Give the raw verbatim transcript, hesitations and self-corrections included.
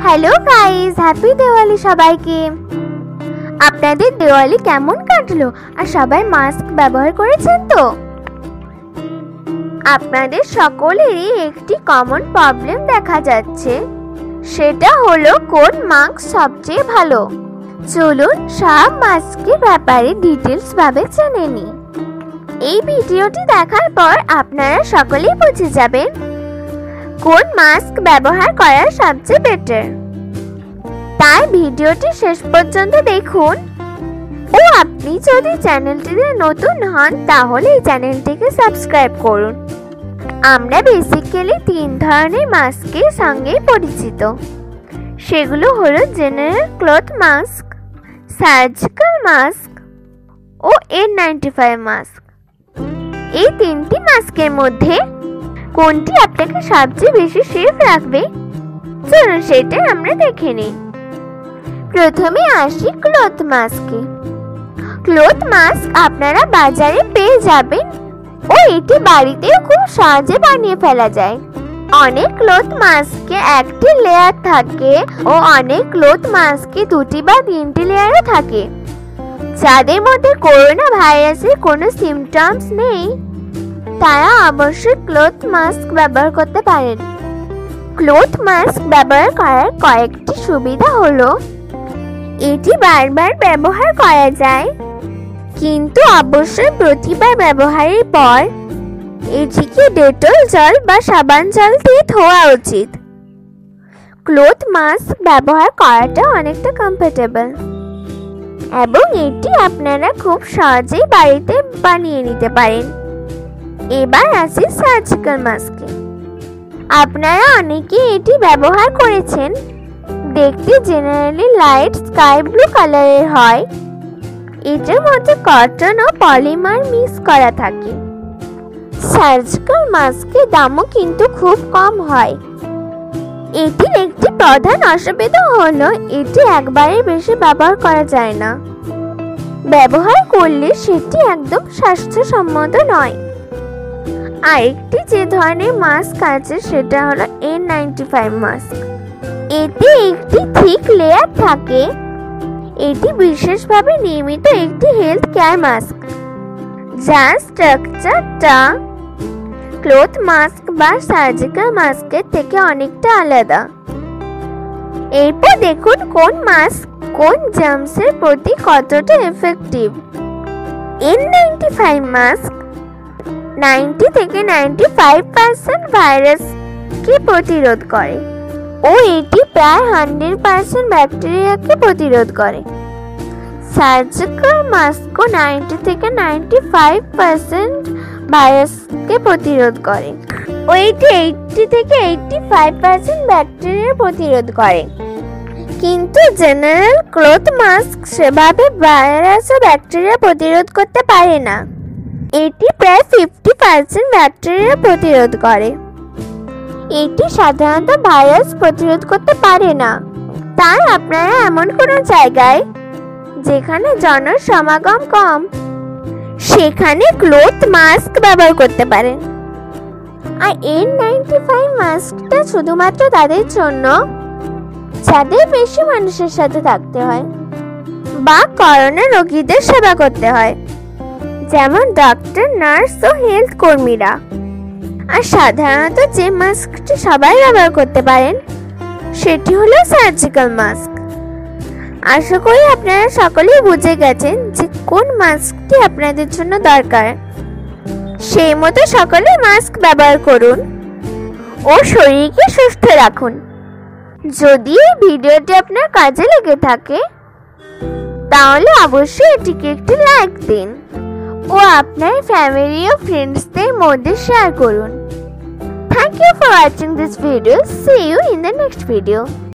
Hello guys, happy Diwali সবাইকে। আপনাদের দিওয়ালি কেমন কাটলো আর সবাই মাস্ক ব্যবহার করেছেন তো? আপনাদের সকলেরই একটি কমন প্রবলেম দেখা যাচ্ছে, সেটা হলো কোন মাস্ক সবচেয়ে ভালো। চলুন সব মাস্কের ব্যাপারে ডিটেলস ভাবে জেনে নিই। এই ভিডিওটি দেখার পর আপনারা সকলেই বুঝে যাবেন কোন মাস্ক ব্যবহার করা সবচেয়ে বেটার। তাই ভিডিওটি শেষ পর্যন্ত দেখুন। ও আপনি যদি চ্যানেলটিতে নতুন হন তাহলে এই চ্যানেলটিকে সাবস্ক্রাইব করুন। আমরা বেসিক্যালি তিন ধরনের মাস্কের সঙ্গে পরিচিত, সেগুলো হলো general cloth mask, surgical mask ও এন নাইনটি ফাইভ মাস্ক। এই তিনটি মাস্কের মধ্যে কোনটি আপনাকে সবচেয়ে বেশি সেফ রাখবে, চলুন সেটা আমরা দেখে নিই। প্রথমে আসি ক্লথ মাস্কে। ক্লথ মাস্ক আপনারা বাজারে পেয়ে যাবেন ও এটি বাড়িতেও খুব সহজে বানিয়ে ফেলা যায়। অনেক ক্লথ মাস্কে একটি লেয়ার থাকে ও অনেক ক্লথ মাস্কে দুটি বা তিনটি লেয়ারও থাকে। যাদের মধ্যে করোনা ভাইরাসের কোনো সিমটমস নেই তারা অবশ্যই ক্লথ মাস্ক ব্যবহার করতে পারেন। ক্লথ মাস্ক ব্যবহার করার কয়েকটি সুবিধা হলো, এটি বারবার ব্যবহার করা যায়, কিন্তু অবশ্যই প্রতিবার ব্যবহারের পর এটিকে ডেটল জল বা সাবান জল দিয়ে ধোয়া উচিত। ক্লথ মাস্ক ব্যবহার করাটা অনেকটা কমফোর্টেবল এবং এটি আপনারা খুব সহজেই বাড়িতে বানিয়ে নিতে পারেন। এবার আসি সার্জিক্যাল মাস্কে। আপনারা অনেকে এটি ব্যবহার করেছেন। দেখতে জেনারেলি লাইট স্কাই ব্লু কালারের হয়। এটার মধ্যে কটন ও পলিমার মিক্স করা থাকে। সার্জিক্যাল মাস্কের দামও কিন্তু খুব কম হয়। এটির একটি প্রধান অসুবিধা হলো এটি একবারের বেশি ব্যবহার করা যায় না। ব্যবহার করলে সেটি একদম স্বাস্থ্যসম্মত নয়। আরেকটি যে ধরনের মাস্ক আছে সেটা হলো এন নাইনটি ফাইভ মাস্ক। এতে একটি থিক লেয়ার থাকে। এটি বিশেষভাবে নির্মিত একটি হেলথ কেয়ার মাস্ক, যার স্ট্রাকচারটা ক্লথ মাস্ক বা সার্জিক্যাল মাস্কের থেকে অনেকটা আলাদা। এরপর দেখুন কোন মাস্ক কোন জার্মসের প্রতি কতটা effective. N ninety five mask ninety থেকে নাইনটি ফাইভ পার্সেন্ট ভাইরাসকে প্রতিরোধ করে ও এটি প্রায় হান্ড্রেড পার্সেন্ট ব্যাকটেরিয়াকে প্রতিরোধ করে। সার্জিক্যাল মাস্কও নাইনটি থেকে নাইনটি ফাইভ পার্সেন্ট ভাইরাসকে প্রতিরোধ করে ও এটি এইটটি থেকে এইটটি ফাইভ পার্সেন্ট ব্যাকটেরিয়া প্রতিরোধ করে। কিন্তু জেনারেল ক্লথ মাস্ক সেভাবে ভাইরাস ও ব্যাকটেরিয়া প্রতিরোধ করতে পারে না। এটি প্রায় ফিফটি পার্সেন্ট ব্যাকটেরিয়া প্রতিরোধ করে। এটি সাধারণত ভাইরাস প্রতিরোধ করতে পারে না। তাই আপনারা এমন কোনো জায়গায় যেখানে জনসমাগম কম সেখানে ক্লথ মাস্ক ব্যবহার করতে পারেন। আর এন নাইনটি ফাইভ মাস্কটা শুধুমাত্র তাদের জন্য যাদের বেশি মানুষের সাথে থাকতে হয় বা করোনা রোগীদের সেবা করতে হয়, যেমন ডক্টর, নার্স ও হেলথ কর্মীরা। আর সাধারণত যে মাস্কটি সবাই ব্যবহার করতে পারেন সেটি হলো সার্জিক্যাল মাস্ক। আশা করি আপনারা সকলেই বুঝে গেছেন যে কোন মাস্কটি আপনাদের জন্য দরকার। সেই মতো সকলে মাস্ক ব্যবহার করুন ও শরীরকে সুস্থ রাখুন। যদি এই ভিডিওটি আপনার কাজে লেগে থাকে তাহলে অবশ্যই এটিকে একটি লাইক দিন ও আপনার ফ্যামিলি ও ফ্রেন্ডসদের মধ্যে শেয়ার করুন। Thank you for watching this video. See you in the next video.